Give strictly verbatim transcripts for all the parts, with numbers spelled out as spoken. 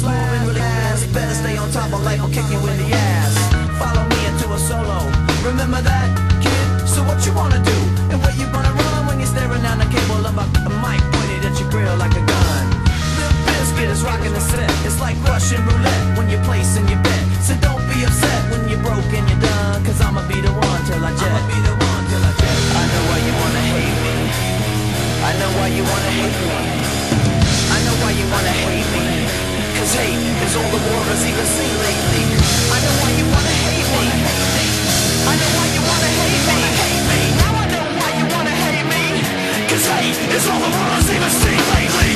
it's moving really fast. Better stay on top of life or kick you in the ass. Follow me into a solo. Remember that, kid? So what you wanna do? And where you gonna run when you're staring down the cable of a, a mic pointed at your grill like a gun? Limp Bizkit is rocking the set. It's like Russian roulette when you're placing your bet. So don't be upset when you're broke and you're done, cause I'ma be the one till I jet. I'ma be the one till I jet. I know why you wanna hate me. I know why you wanna hate me. I know why you wanna hate me. Cause hate is all the world has even seen lately. I know why you wanna hate me. I know why you wanna hate me. Now I know why you wanna hate me. Cause hate is all the world has even seen lately.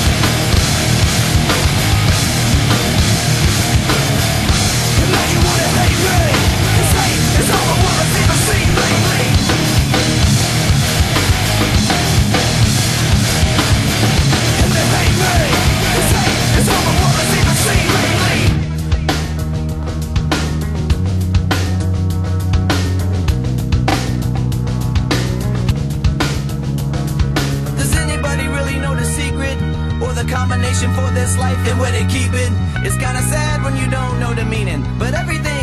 And now you wanna hate me. Cause hate is all the world has even seen lately. And they hate me. Cause hate is all the world has even seen lately. Or the combination for this life and where they keep it. It's kinda sad when you don't know the meaning, but everything